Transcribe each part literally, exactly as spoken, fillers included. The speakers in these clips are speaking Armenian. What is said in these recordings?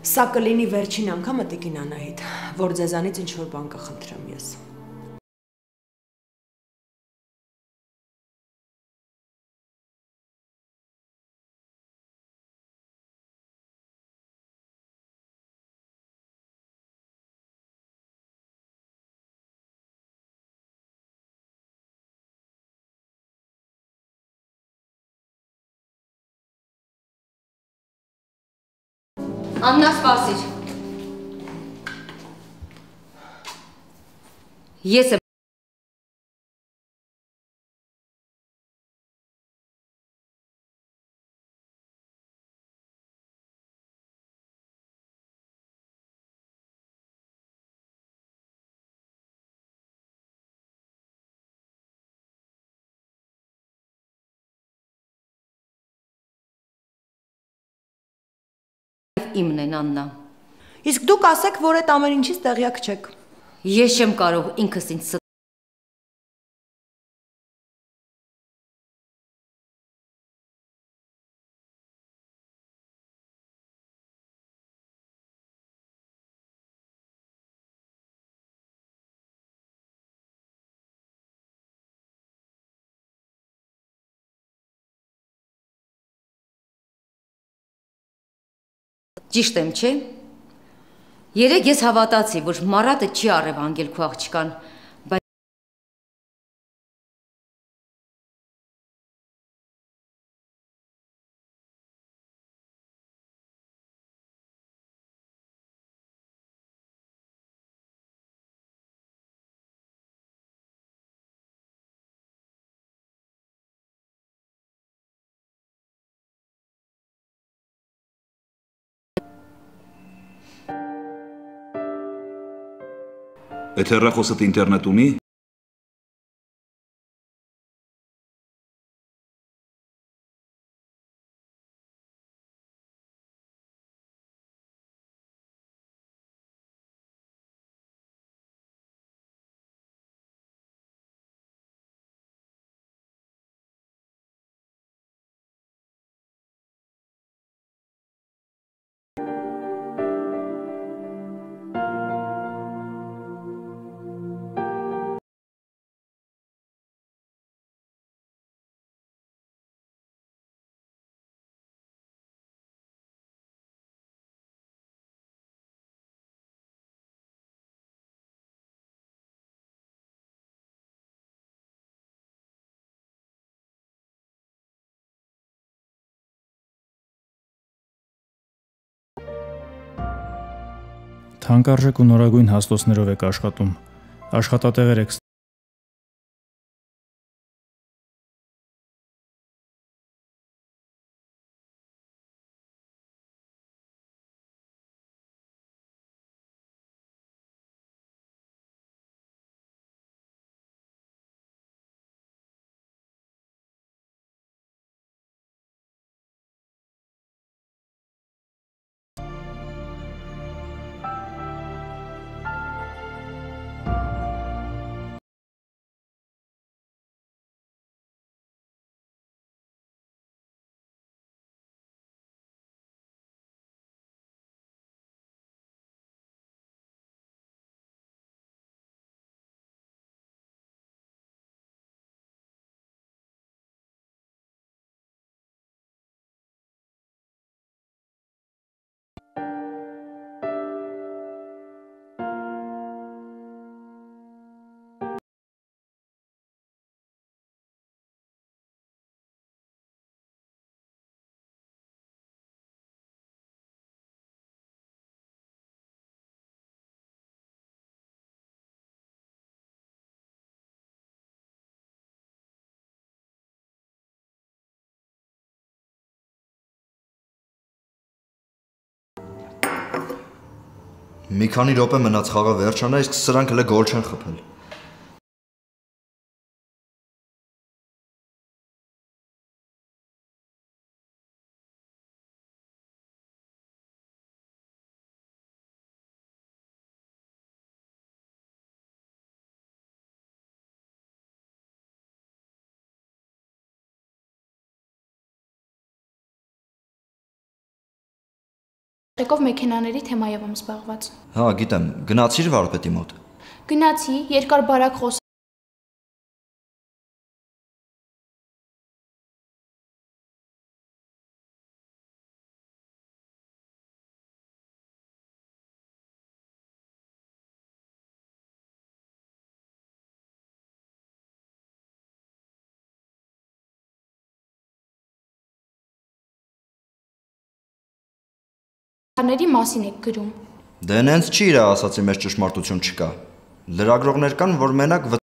Սա կլինի վերջին անգամը տիկին Անահիտ, որ ձեզանից ինչ-որ բան կխնդրեմ ես։ Աննա, սպասիր։ Ես եմ։ Իմն են, Աննա։ Իսկ դուք ասեք, որ այդ ամեն ինչից տեղյակ չեք։ Ես չեմ կարող ինքս ինձ ստել։ Ճիշտ եմ, չէ՞։ Երեկ ես հավատացի, որ Մարատը չի առևանգել քո աղջկան, բայց Այդ հեռախոսդ ինտերնետ ունի։ Թանկարժեք ու նորագույն հաստոցներով եք աշխատում, աշխատատեղեր եք Մի քանի րոպե մնաց խաղը վերջանա, իսկ սրանք հələ գոլ չեն խփել։ Եկով մեքենաների թեմայով եմ զբաղված։ Հա, գիտեմ, գնացիր վարպետի մոտ։ Գնացի, երկար բարակ խոս ների մասին եք գրում։ Դե նենց չի իր ասացի մեջ ճշմարտություն չկա։ Լրագրողներ կան, որ մենակ վ...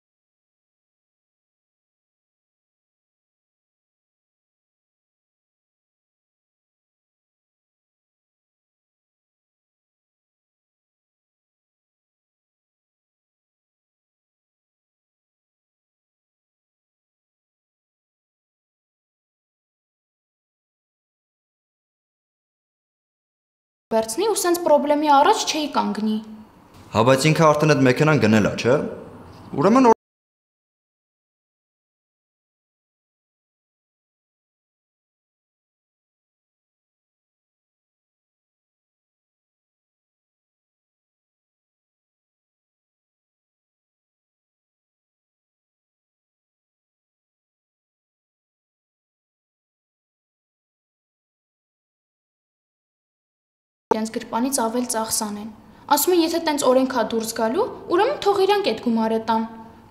Վերցնի ու սենց պրոբլեմի առաջ չէի կանգնի։ Հա, բայց ինքը արդեն այդ մեքենան գնել է, չէ՞։ Ուրեմն Իրենց գրպանից ավել ծախսան են։ Ասում են, եթե տենց օրենք հա դուրս գալու, ուրեմն թող իրանք այդ գումարը տան։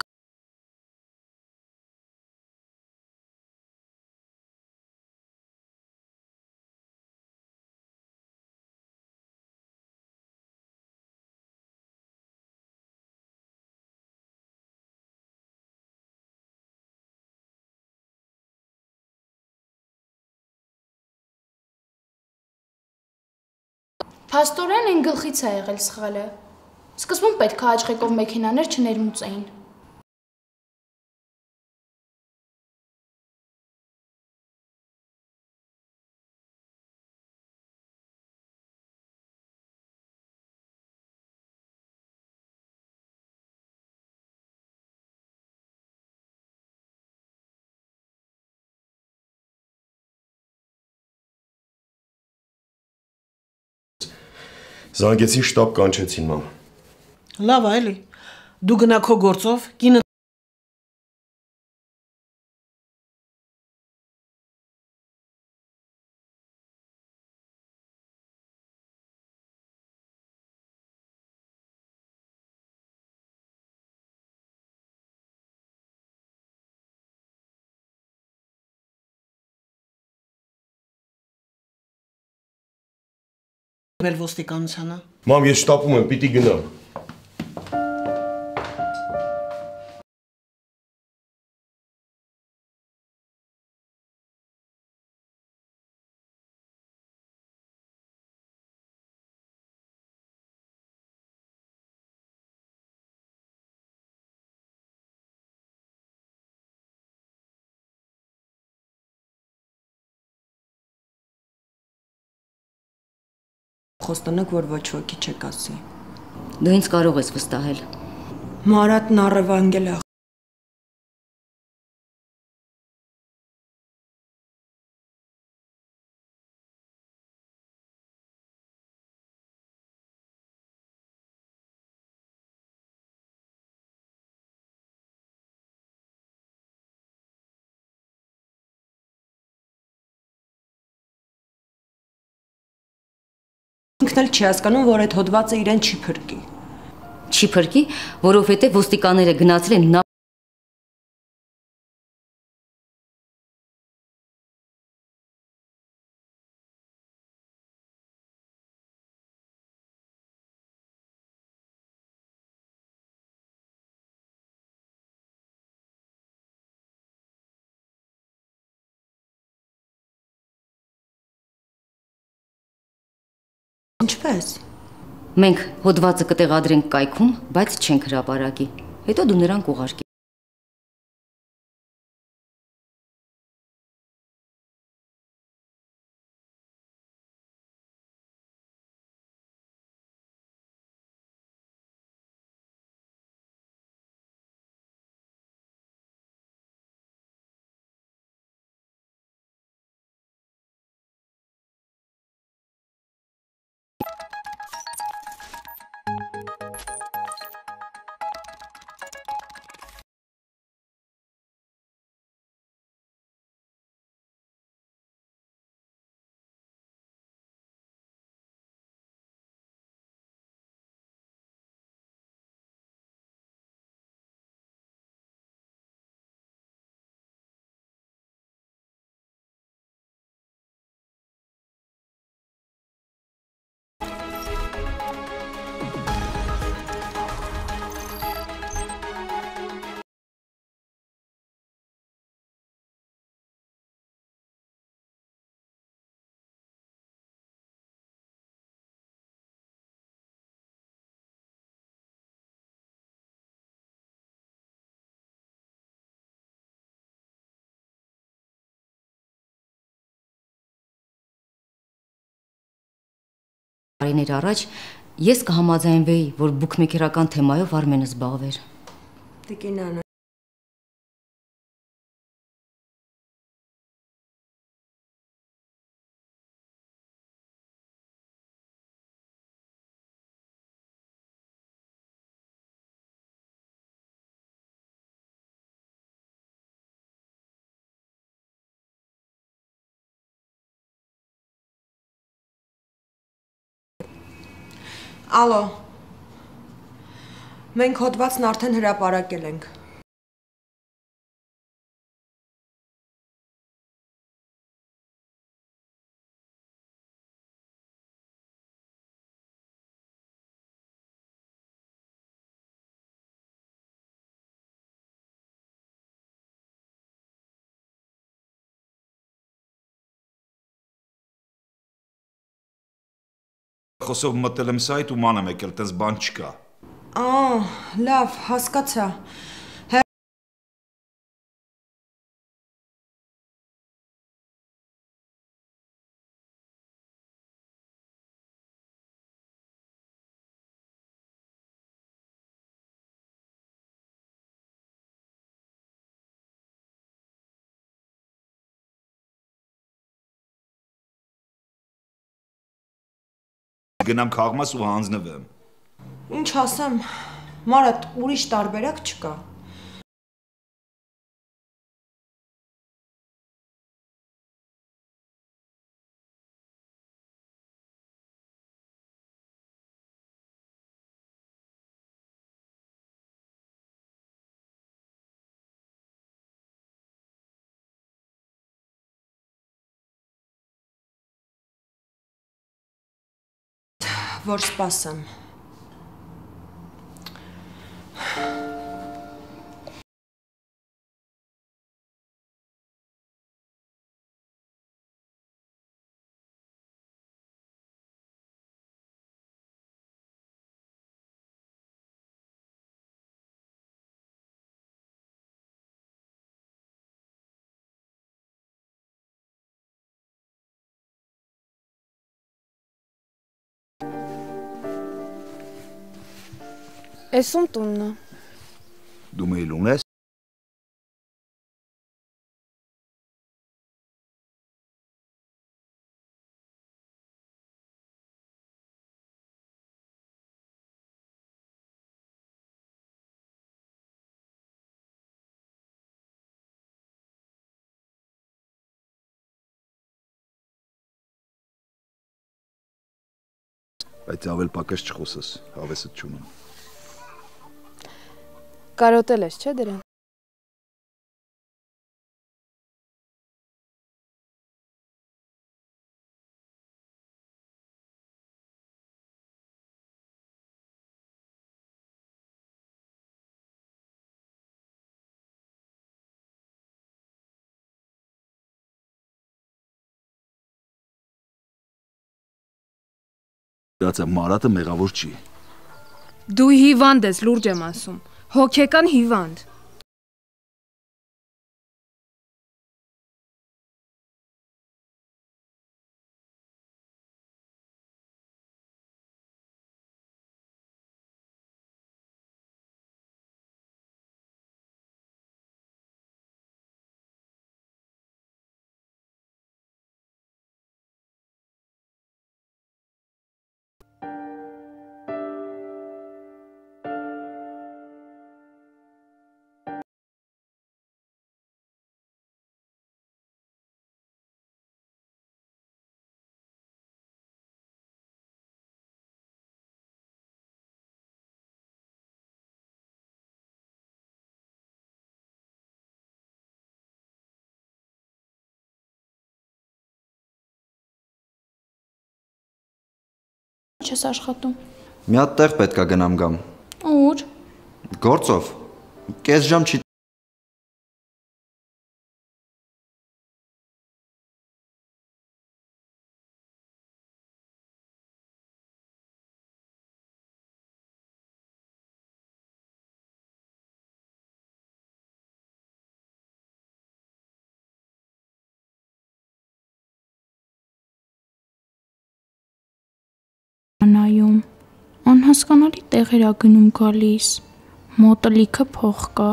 Փաստորեն են գլխից է եղել սխալը։ Սկզբում պետք է աչղեկով մեքենաներ չներմուծեին։ Զանգեցին շտաբ կանչեցին, մամ։ Լավ է, էլի։ Դու գնա քո գործով, կինը ել ոստիկանությանը։ Մամ, ես շտապում եմ, պիտի գնամ։ Խոստանակ, որ ոչ ոքի չեք ասի։ Դու ինձ կարող ես վստահել։ Մարատն առևանգել է։ Ինքն էլ չի հասկանում, որ այդ հոդվածը իրեն չի փրկի։ Չի փրկի, որովհետև ոստիկանները գնացել են նա Ինչպես։ Մենք հոդվածը կտեղադրենք կայքում, բայց չենք հրապարակի։ Հետո դու նրան կուղարկի։ տարիներ առաջ ես կհամաձայնվեի, որ բուքմեքերական թեմայով Արմենը զբաղվեր։ Տիկին Անա, Ալո, մենք հոդվածն արդեն հրապարակել ենք։ Խոսով մտել եմ սայթ ու ման եմ եկել, տես բան չկա։ Ա, լավ, հասկացա։ Գնամ քաղմաս ու հանձնվեմ։ Ինչ ասեմ, Մարատ, ուրիշ տարբերակ չկա։ Որ սպասեմ։ Էս ում տունն է։ Դու մեյլ ունես։ Բայց ավել պակաս չխոսես, հավեսդ չունեմ։ Կարոտել ես, չէ՞ դրան։ Դացա Մարատը մեղավոր չի։ Դու հիվանդ ես, լուրջ եմ ասում։ Հոգեկան հիվանդ։ Չես աշխատում։ Մի հատ տեղ պետք է գնամ գամ։ Ուր։ Գործով։ Կես ժամ չի Անհասկանալի տեղեր ա գնում գալիս։ Մոտը լիքը փող կա։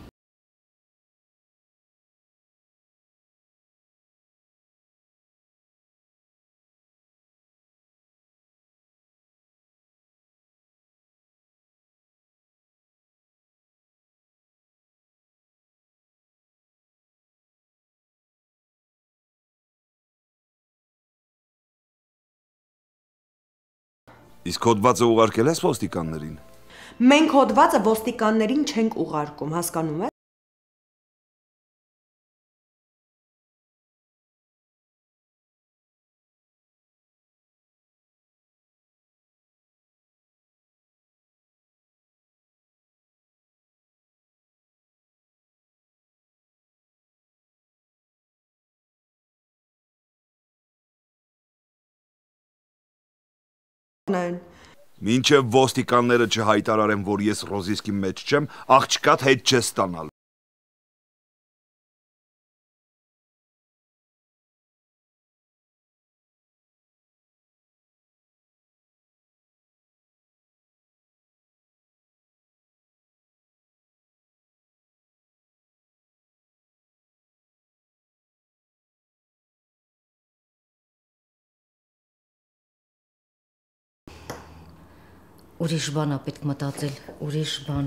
Իսկ հոդվածը ուղարկել ես ոստիկաններին։ Մենք հոդվածը ոստիկաններին չենք ուղարկում, հասկանում ես։ Մինչև ոստիկանները չհայտարարեն, որ ես ռոզիսկի մեջ չեմ, աղջկատ հետ չես ստանալ։ Ուրիշ բան ա պետք մտածել, ուրիշ բան։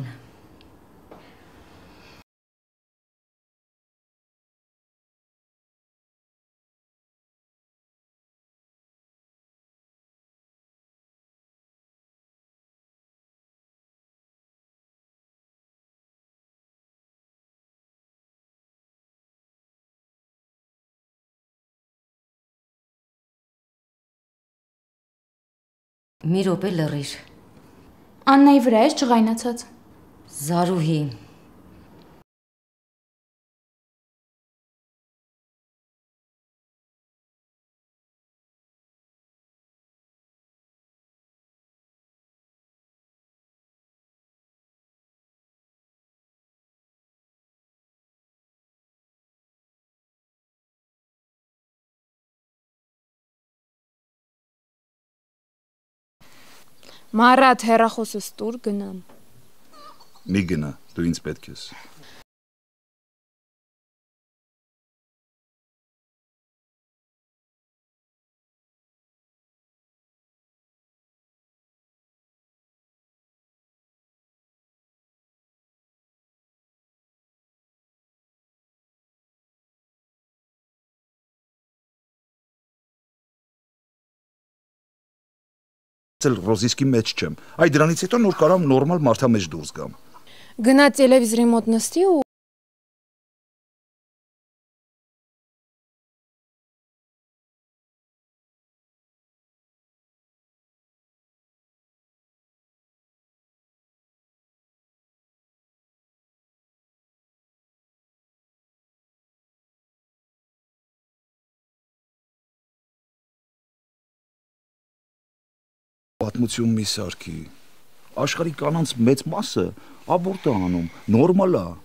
Մի րոպե լռիր։ Աննայի վրա ես ջղայնացած։ Զարուհի։ Մարատ հեռախոսս տուր գնամ։ Մի գնա, դու ինձ պետք ես։ Ռոզիսկի մեջ չեմ։ Այ դրանից հետո նոր կարամ նորմալ մարդա մեջ դուրս գամ։ Գնա տելևիզորի մոտ նստի ու Պատմություն մի սարքի։ Աշխարհի կանանց մեծ մասը աբորտ է անում, նորմալ է։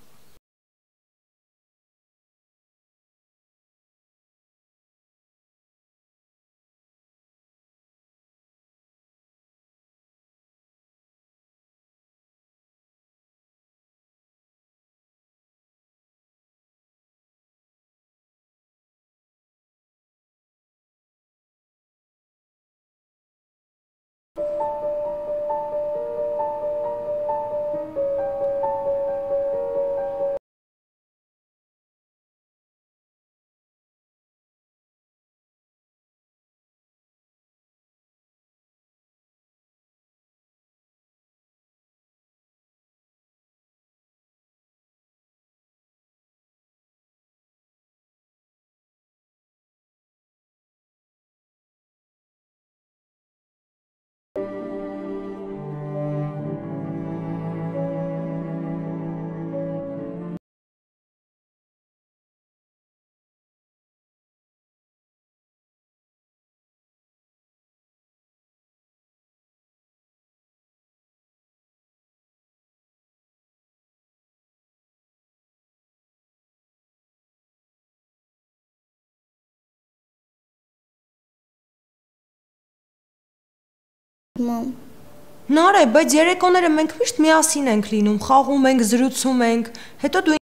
Մամ, Նարե, բայց երեկոները մենք միշտ միասին ենք լինում, խաղում ենք, զրուցում ենք, հետո դու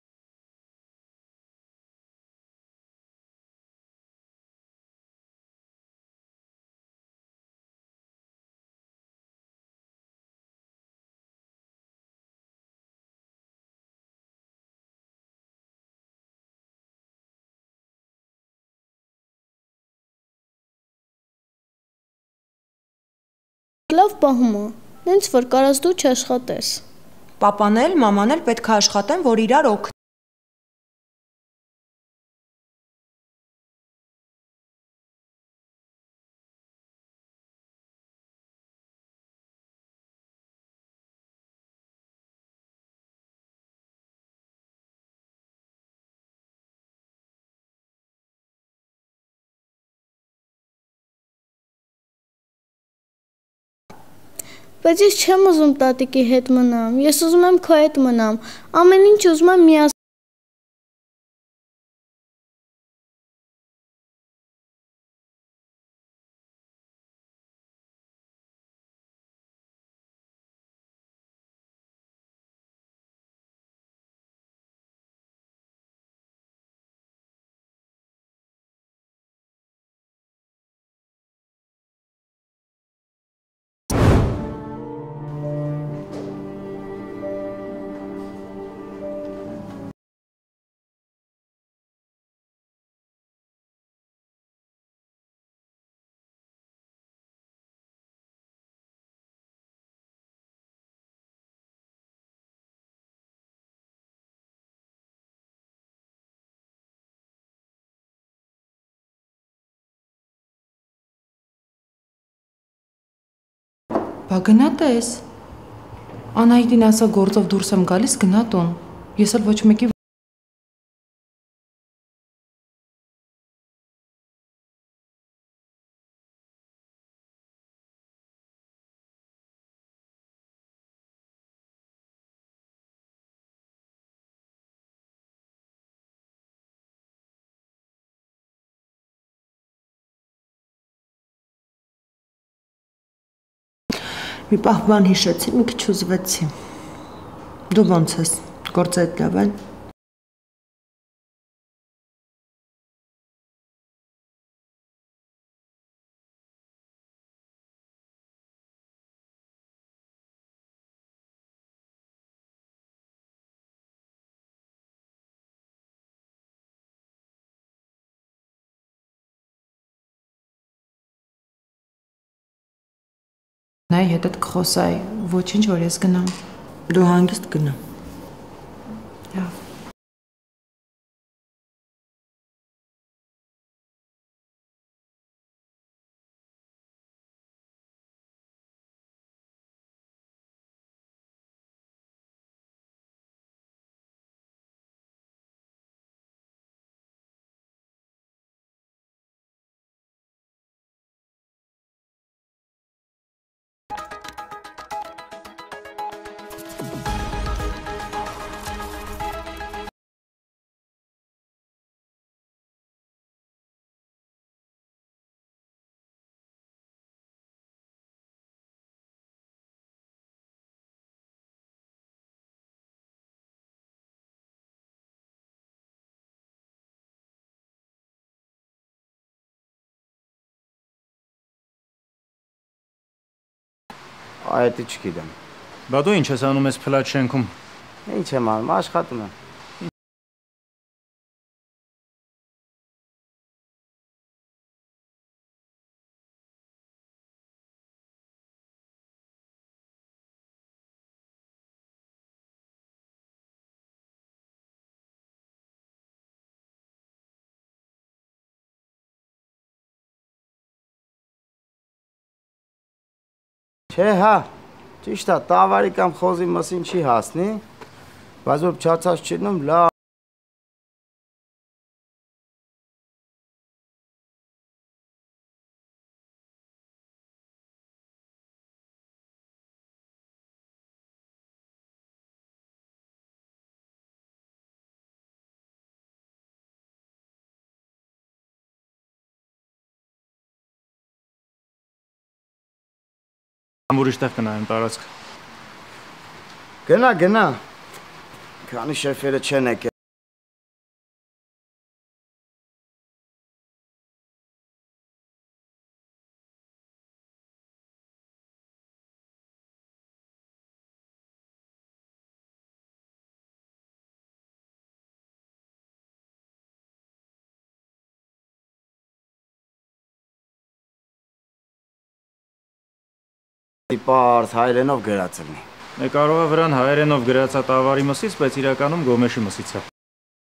Լավ պահում է, նենց որ կարաս դու չաշխատես։ Պապան էլ, մաման էլ պետք է աշխատեն, որ իրար օգնեն։ Բայց ես չեմ ուզում տատիկի հետ մնամ, ես ուզում եմ քո հետ մնամ, ամեն ինչ ուզում եմ միասին։ Բա գնա տես։ Անահիտին ասա գործով դուրս եմ գալիս, գնա տուն։ Ես էլ ոչ մեկի Մի պահ բան հիշեցի, մի քիչ ուզվեցի։ Դու ոնց ես, գործդ լավ են։ նայի հետդ կխոսայի, ոչինչ որ ես գնամ։ Դու հանգիստ գնա։ Լավ։ Այդ չգիտեմ։ Բա դու ինչ ես անում ես Փլատ շենքում։ Ինչ եմ անում, աշխատում եմ։ Չէ, հա, ճիշտ է, տավարի կամ խոզի մսին չի հասնի, բայց որ փչացած չինում, լավ Ամ ուրիշ տեղ կնայեմ տարածք։ Գնա, գնա։ Քանի շեֆերը չեն եկել։ Պարզ հայերենով գրած լինի։ Է կարող է վրան հայերենով գրածա տավարի մսից, բայց իրականում գոմեշի մսից է։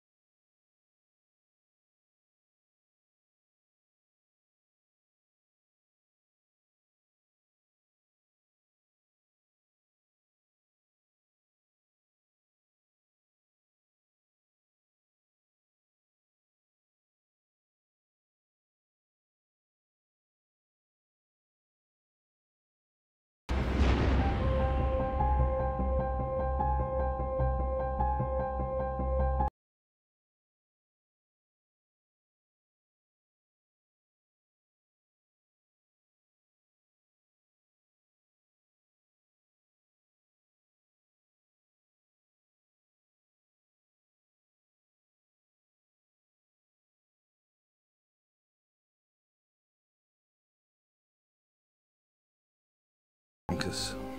ինքս։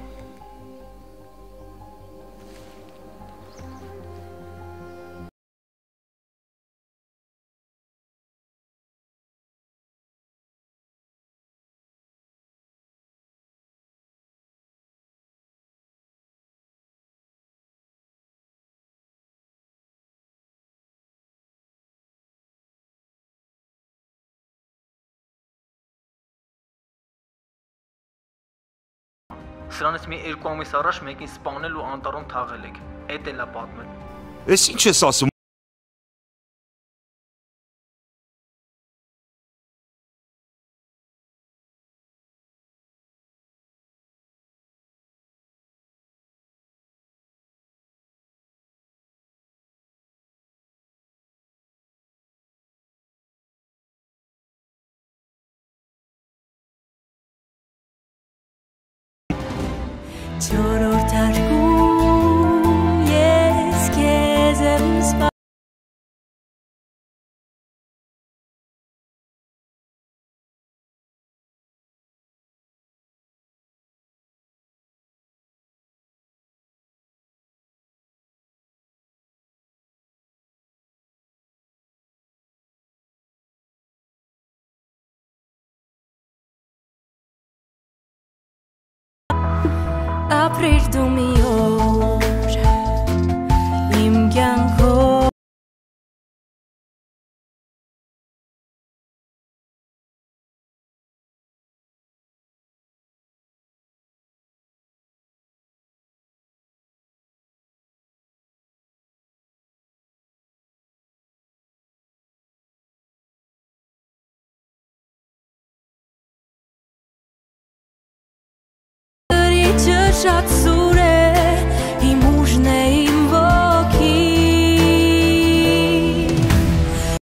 Սրանից մի երկու ամիս առաջ մեկին սպանել ու անտառում թաղել եք։ Էդ էլ է պատմել։ Էս ինչ ես ասում։ Չորրորդ արկում ես քեզ եմ սպասում ապրիր դու մի օր իմ կյանքով շատ